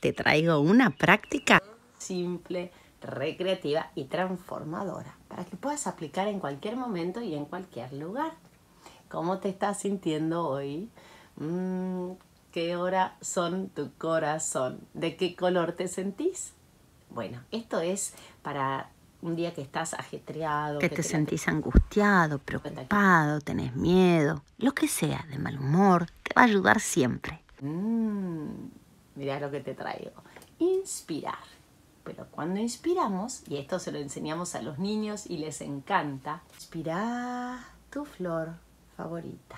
te traigo una práctica simple, recreativa y transformadora para que puedas aplicar en cualquier momento y en cualquier lugar. ¿Cómo te estás sintiendo hoy? ¿Qué hora son tu corazón? ¿De qué color te sentís? Bueno, esto es para un día que estás ajetreado, que te sentís angustiado, preocupado, tenés miedo, lo que sea, de mal humor, te va a ayudar siempre. Mirá lo que te traigo. Inspirar. Pero cuando inspiramos, y esto se lo enseñamos a los niños y les encanta, inspirá tu flor favorita.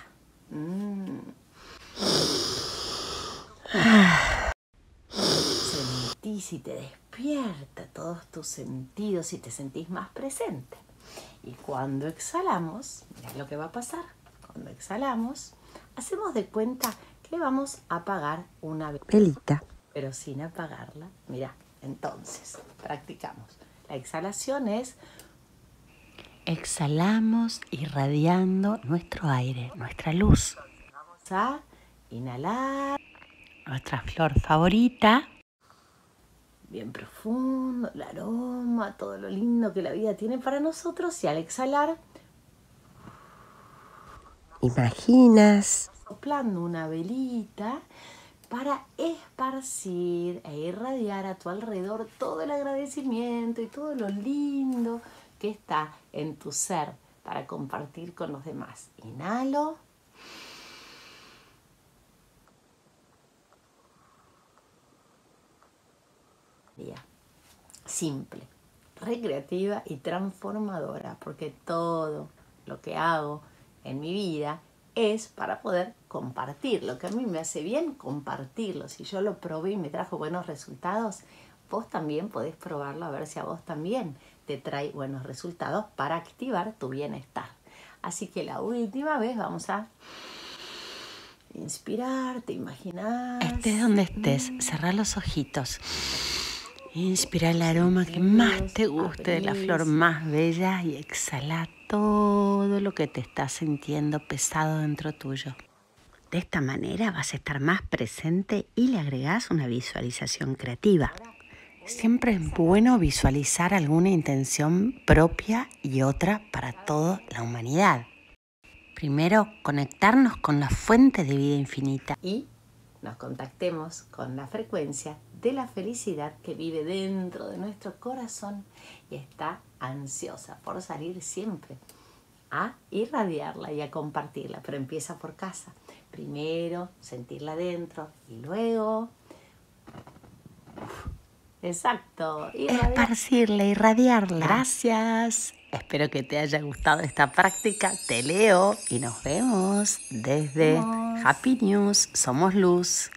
Sentís y te despierta todos tus sentidos y te sentís más presente. Y cuando exhalamos, mirá lo que va a pasar. Cuando exhalamos, hacemos de cuenta que vamos a apagar una velita, pero sin apagarla. Mirá, entonces, practicamos. La exhalación es... Exhalamos irradiando nuestro aire, nuestra luz. Vamos a inhalar. Nuestra flor favorita. Bien profundo, el aroma, todo lo lindo que la vida tiene para nosotros. Y al exhalar, imaginas soplando una velita para esparcir e irradiar a tu alrededor todo el agradecimiento y todo lo lindo que está en tu ser para compartir con los demás. Inhalo. Simple, recreativa y transformadora, porque todo lo que hago en mi vida es para poder compartir. Lo que a mí me hace bien, compartirlo. Si yo lo probé y me trajo buenos resultados, vos también podés probarlo a ver si a vos también te trae buenos resultados para activar tu bienestar. Así que la última vez vamos a inspirar, te imaginas. Estés donde estés, cerrá los ojitos. Inspira el aroma que más te guste de la flor más bella y exhala todo lo que te estás sintiendo pesado dentro tuyo. De esta manera vas a estar más presente y le agregás una visualización creativa. Siempre es bueno visualizar alguna intención propia y otra para toda la humanidad. Primero, conectarnos con la fuente de vida infinita. Y nos contactemos con la frecuencia de la felicidad que vive dentro de nuestro corazón y está ansiosa por salir siempre a irradiarla y a compartirla, pero empieza por casa. Primero sentirla dentro y luego... Exacto. Esparcirla, irradiarla. Gracias. Espero que te haya gustado esta práctica. Te leo y nos vemos desde Happy News. Somos Luz.